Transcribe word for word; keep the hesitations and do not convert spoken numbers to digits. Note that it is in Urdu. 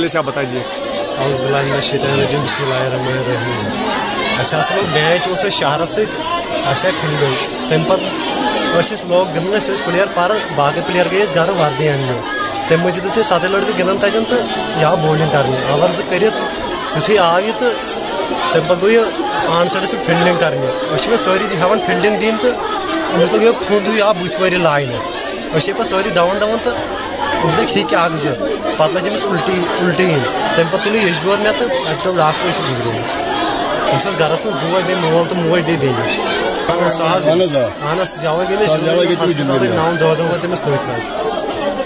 سے آپ بتائیے. اعوذ باللہ من الشیطان الرجیم بسم اللہ الرحمن الرحیم. اچھا اصل میچ اس شہر ستھ کھیل تمہ پہ لوگ گندن اس پلیر پر باقی پلیر گئی گھر وردی انہ تمہ مزید ٲسۍ ستے لڑکہٕ گنٛدان تتٮ۪ن تہٕ یہ آو بولنگ کرنے اوور زٕ کٔرِتھ یُتھُے آو یہ تہٕ تمہِ پتہٕ گوٚو یہِ آن سایڈس فیلڈنگ کرنے أسۍ چھِ سٲری ہٮ۪وان فیلڈنگ دِنۍ تہٕ أمِس لوٚگ یہِ کھُند ہیوٗ آو بٕتھِ وٲرِ لاینہٕ أسۍ چھِ پتہٕ سٲری دون دون تہٕ أمِس لٔگۍ ہِکۍ اکھ زٕ پتہٕ لٔج أمِس الٹی الٹی یِنۍ تمہِ پتہٕ تُل یہِ یجبور مےٚ تہٕ اَتہِ دوٚپ ڈاکٹر یہِ چھُ گُزریومُت. أمِس ٲس گرس منٛز بوے بیٚیہِ مول تہٕ موج بیٚیہِ بیٚنہِ سُہ حظ اہن حظ یوے گٔے مےٚ نو دہ دۄہ وٲتۍ أمِس تٔتھۍ حظ.